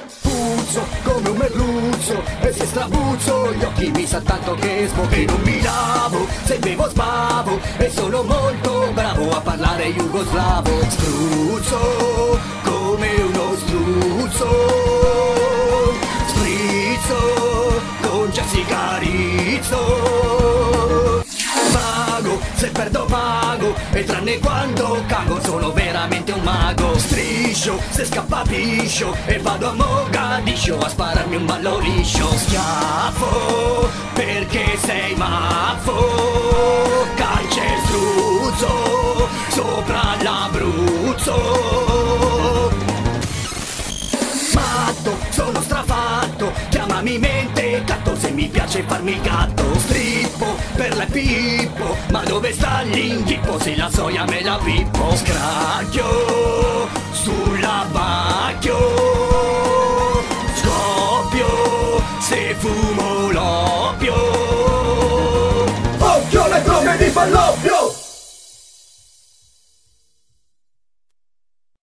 Puzzo come un merluzzo e se strabuzzo gli occhi mi sa tanto che smoco. E non mi lavo, se bevo sbavo e sono molto bravo a parlare jugoslavo. Spruzzo come uno struzzo, sprizzo con Jessica Rizzo. Pago, se perdo pago e tranne quando cago sono veramente un mago. Striscio, se scappa piscio e vado a Mogadiscio a spararmi un ballo liscio. Schiaffo, perché sei maffo, calcestruzzo sopra l'Abruzzo. Matto, sono strafatto, chiamami mentecato se mi piace farmi il gatto. Strippo per la Pippo, ma dove sta l'inghippo se la soia me la pippo? Scracchio sull'abbacchio, scoppio se fumo l'oppio. Occhio alle droghe di Falloppio!